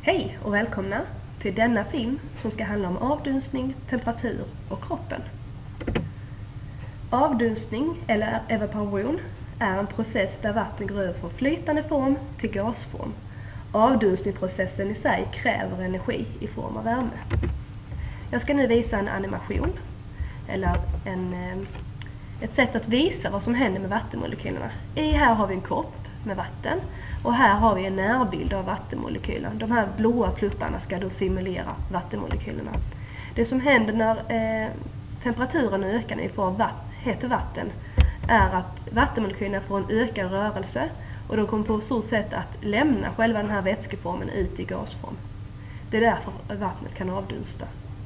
Hej och välkomna till denna film som ska handla om avdunstning, temperatur och kroppen. Avdunstning eller evaporation är en process där vatten går över från flytande form till gasform. Avdunstningsprocessen i sig kräver energi i form av värme. Jag ska nu visa en animation eller ett sätt att visa vad som händer med vattenmolekylerna. Här har vi en kopp med vatten och här har vi en närbild av vattenmolekylen. De här blåa plupparna ska då simulera vattenmolekylerna. Det som händer när temperaturen ökar när vi får hett vatten är att vattenmolekylerna får en ökad rörelse och de kommer på så sätt att lämna själva den här vätskeformen ut i gasform. Det är därför vattnet kan avdunsta.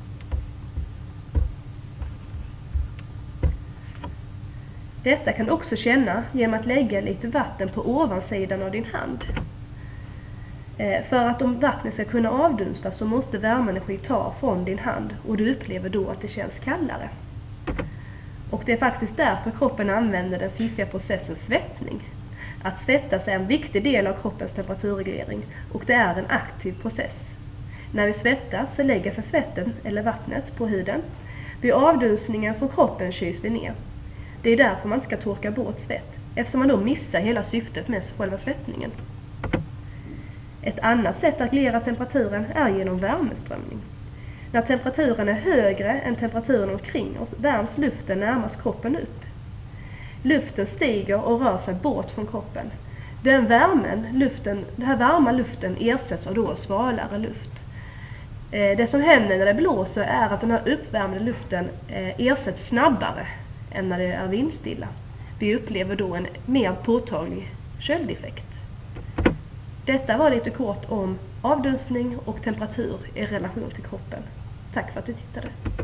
Detta kan du också känna genom att lägga lite vatten på ovansidan av din hand. För att om vattnet ska kunna avdunsta så måste värmeenergi ta från din hand och du upplever då att det känns kallare. Och det är faktiskt därför kroppen använder den fiffiga processen svettning. Att svettas är en viktig del av kroppens temperaturreglering och det är en aktiv process. När vi svettas så lägger sig svetten eller vattnet på huden. Vid avdunstningen från kroppen kyls vi ner. Det är därför man ska torka bort svett, eftersom man då missar hela syftet med själva svettningen. Ett annat sätt att reglera temperaturen är genom värmeströmning. När temperaturen är högre än temperaturen omkring oss värms luften närmast kroppen upp. Luften stiger och rör sig bort från kroppen. Den här varma luften ersätts av då svalare luft. Det som händer när det blåser är att den här uppvärmda luften ersätts snabbare än när det är vindstilla. Vi upplever då en mer påtaglig köldeffekt. Detta var lite kort om avdunstning och temperatur i relation till kroppen. Tack för att du tittade.